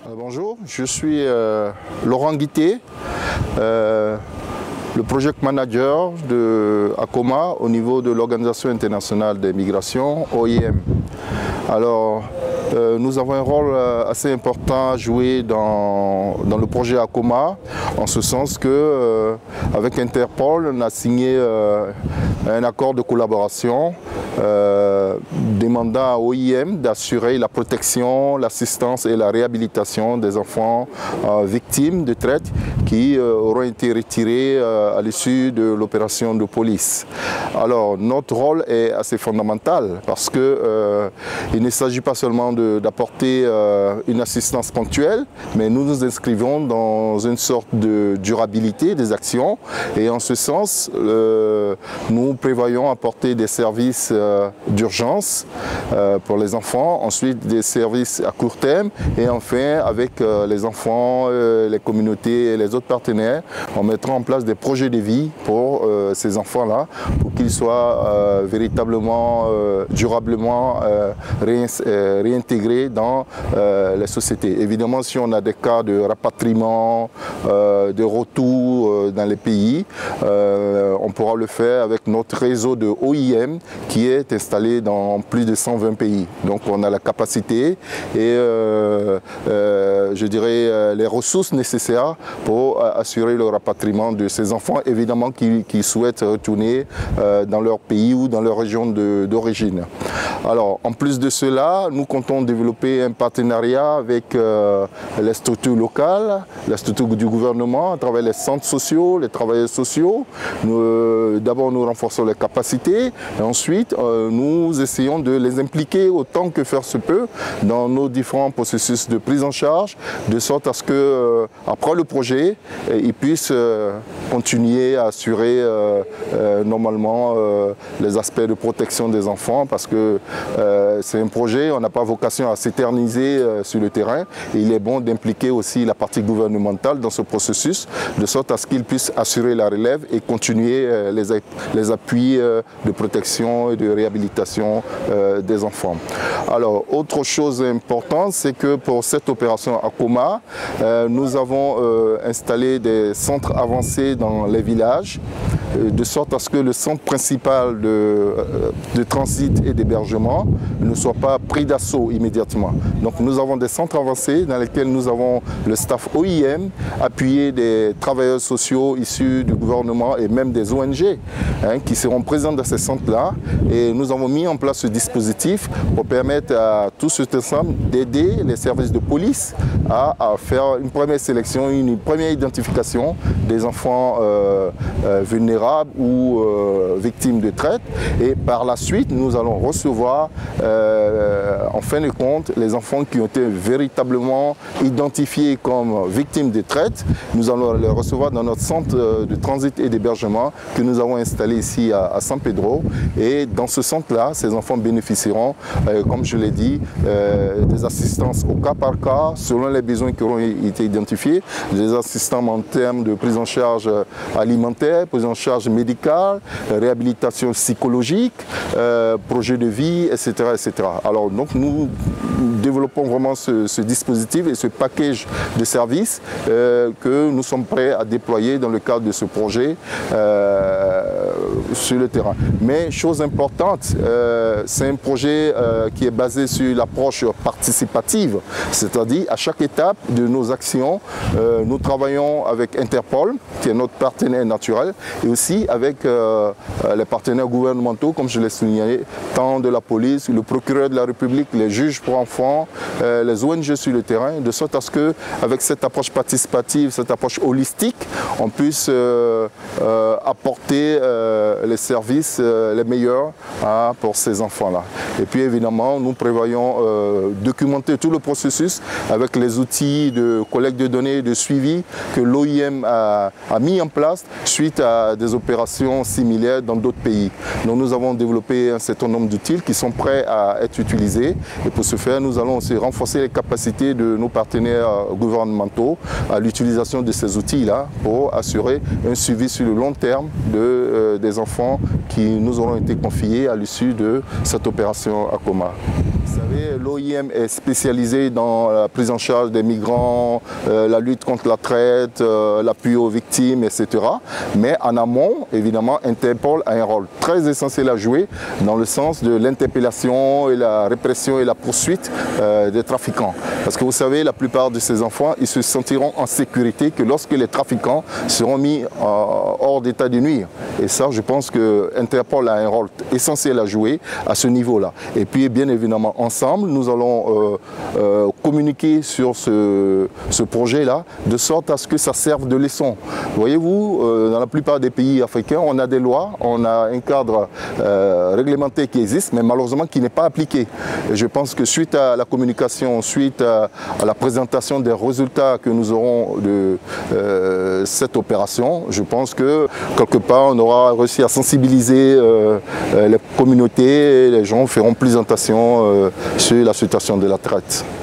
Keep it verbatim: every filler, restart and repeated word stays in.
Bonjour, je suis euh, Laurent Guité, euh, le project manager de ACOMA au niveau de l'Organisation internationale des migrations, O I M. Alors, euh, nous avons un rôle assez important à jouer dans, dans le projet ACOMA, en ce sens que, euh, avec Interpol, on a signé euh, un accord de collaboration euh, demandant à O I M d'assurer la protection, l'assistance et la réhabilitation des enfants euh, victimes de traite qui euh, auront été retirés euh, à l'issue de l'opération de police. Alors, notre rôle est assez fondamental parce que euh, il ne s'agit pas seulement d'apporter euh, une assistance ponctuelle, mais nous nous inscrivons dans une sorte de durabilité des actions et en ce sens, euh, nous prévoyons apporter des services euh, d'urgence euh, pour les enfants, ensuite des services à court terme et enfin avec euh, les enfants, euh, les communautés et les autres partenaires, on mettra en place des projets de vie pour euh, ces enfants-là, pour qu'ils soient euh, véritablement, euh, durablement euh, euh, réintégrés dans euh, les sociétés. Évidemment, si on a des cas de rapatriement, euh, de retour euh, dans les pays, euh, on pourra le faire avec notre réseau de O I M qui est installé dans plus de cent vingt pays. Donc on a la capacité et euh, euh, je dirais euh, les ressources nécessaires pour euh, assurer le rapatriement de ces enfants, évidemment qui, qui souhaitent retourner euh, dans leur pays ou dans leur région d'origine. Alors en plus de cela, nous comptons développer un partenariat avec euh, les structures locales, les structures du gouvernement, à travers les centres sociaux, les travailleurs sociaux. Euh, D'abord nous renforçons les capacités et ensuite euh, nous essayons de les impliquer autant que faire se peut dans nos différents processus de prise en charge, de sorte à ce que euh, après le projet, ils puissent euh, continuer à assurer euh, euh, normalement euh, les aspects de protection des enfants parce que euh, c'est un projet, on n'a pas vocation à s'éterniser euh, sur le terrain et il est bon d'impliquer aussi la partie gouvernementale dans ce processus de sorte à ce qu'ils puissent assurer la relève et continuer euh, les, les appuis euh, de protection et de réhabilitation euh, des enfants. Alors autre chose importante, c'est que pour cette opération ACOMA, euh, nous avons euh, installé des centres avancés dans les villages de sorte à ce que le centre principal de, de transit et d'hébergement ne soit pas pris d'assaut immédiatement. Donc nous avons des centres avancés dans lesquels nous avons le staff O I M, appuyé des travailleurs sociaux issus du gouvernement et même des O N G hein, qui seront présents dans ces centres-là. Et nous avons mis en place ce dispositif pour permettre à tout cet ensemble d'aider les services de police à, à faire une première sélection, une première identification des enfants euh, euh, vulnérables ou euh, victimes de traite et par la suite nous allons recevoir euh, en fin de compte les enfants qui ont été véritablement identifiés comme victimes de traite. Nous allons les recevoir dans notre centre de transit et d'hébergement que nous avons installé ici à, à San Pedro et dans ce centre là ces enfants bénéficieront euh, comme je l'ai dit euh, des assistances au cas par cas selon les besoins qui auront été identifiés, des assistances en termes de prise en charge alimentaire, prise en charge médicale, réhabilitation psychologique, euh, projet de vie, et cetera, et cetera. Alors donc nous développons vraiment ce, ce dispositif et ce package de services euh, que nous sommes prêts à déployer dans le cadre de ce projet euh, sur le terrain. Mais chose importante, euh, c'est un projet euh, qui est basé sur l'approche participative, c'est-à-dire à chaque étape de nos actions, euh, nous travaillons avec Interpol, qui est notre partenaire naturel, et aussi avec euh, les partenaires gouvernementaux, comme je l'ai souligné, tant de la police, le procureur de la République, les juges pour enfants, euh, les O N G sur le terrain, de sorte à ce que, avec cette approche participative, cette approche holistique, on puisse euh, euh, apporter euh, les services euh, les meilleurs hein, pour ces enfants-là. Et puis évidemment, nous prévoyons euh, documenter tout le processus avec les outils de collecte de données et de suivi que l'O I M a, a mis en place suite à des opérations similaires dans d'autres pays. Donc nous avons développé un certain nombre d'outils qui sont prêts à être utilisés et pour ce faire nous allons aussi renforcer les capacités de nos partenaires gouvernementaux à l'utilisation de ces outils-là pour assurer un suivi sur le long terme de, euh, des enfants qui nous auront été confiés à l'issue de cette opération ACOMA. Vous savez, l'O I M est spécialisé dans la prise en charge des migrants, euh, la lutte contre la traite, euh, l'appui aux victimes, et cetera. Mais en amont, évidemment, Interpol a un rôle très essentiel à jouer dans le sens de l'interpellation et la répression et la poursuite euh, des trafiquants. Parce que vous savez, la plupart de ces enfants, ils se sentiront en sécurité que lorsque les trafiquants seront mis euh, hors d'état de nuire. Et ça, je pense que Interpol a un rôle essentiel à jouer à ce niveau-là. Et puis, bien évidemment, ensemble, nous allons euh, euh, communiquer sur ce, ce projet-là, de sorte à ce que ça serve de leçon. Voyez-vous, euh, dans la plupart des pays africains, on a des lois, on a un cadre euh, réglementé qui existe, mais malheureusement qui n'est pas appliqué. Et je pense que suite à la communication, suite à, à la présentation des résultats que nous aurons de euh, cette opération, je pense que quelque part, on aura réussi à sensibiliser euh, les communautés, les gens feront plus attention euh, sur la situation de la traite.